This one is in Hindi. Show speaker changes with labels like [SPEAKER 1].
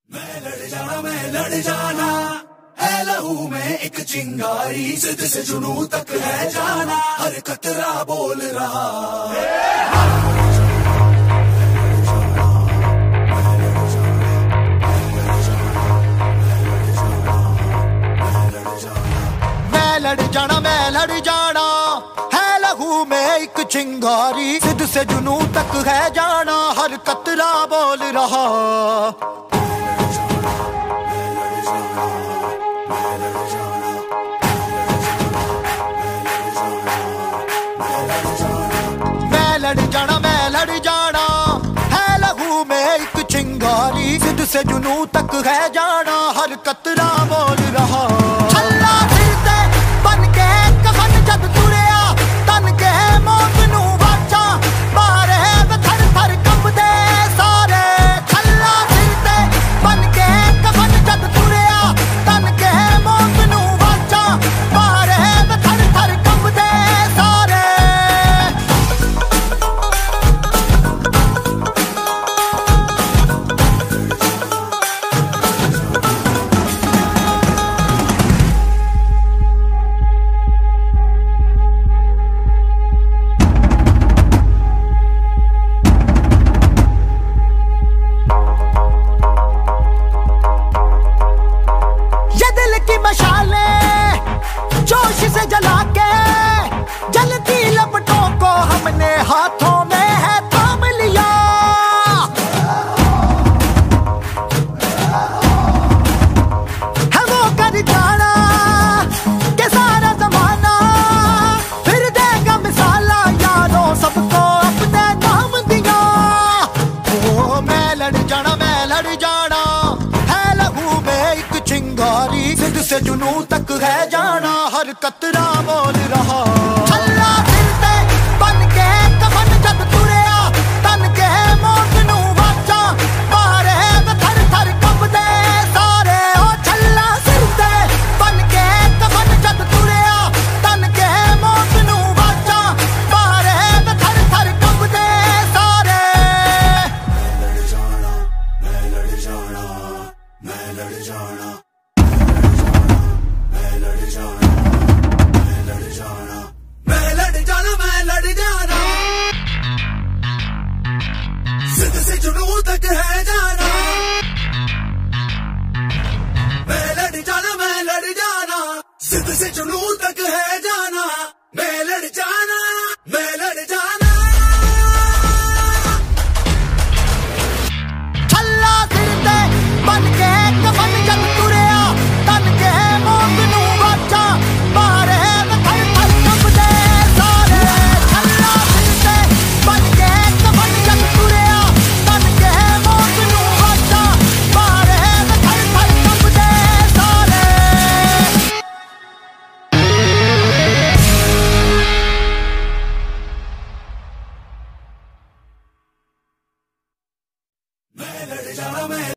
[SPEAKER 1] मैं लड़ जाना है लहू में एक चिंगारी, जिद से जुनू तक है जाना, हर कतरा बोल रहा
[SPEAKER 2] मैं लड़ जाना है लहू में एक चिंगारी, जिद से जुनू तक है जाना, हर कतरा बोल रहा। मैं लड़ जाना है लहू में एक चिंगारी, जिद से जुनू तक है जाना, हर कतरा बोल रहा। छल्ला फिरते बन के कफन जद तुरिया, तन के मौत नू वाचा मारे थर थर कंबदे सारे। छल्ला फिरते बन के कफन जद तुरिया, तन के मौत नू वाचा मारे थर थर कंबदे सारे। जोश से जला के जलती लपटों को हमने हाथों में है थाम लिया। है वो कर जाना के सारा जमाना फिर देगा मिसाला, यारों सबको अपने नाम दिया। ओ मैं लड़ जाना है लहू में एक चिंगारी, जिद से जुनू तक है जाना, हर कतरा बोल रहा। छल्ला फिरते बन के कफन जब तुरिया, तन के मौत नू वाचा मारे थर थर कंबदे सारे। ओ छल्ला फिरते बन के कफन जब तुरिया, तन के मौत नू वाचा मारे थर थर कंबदे सारे।
[SPEAKER 1] मैं लड़ जाना मैं लड़ जाना जिद से जुनू तक है जाना। मैं लड़ जाना जिद से जुनू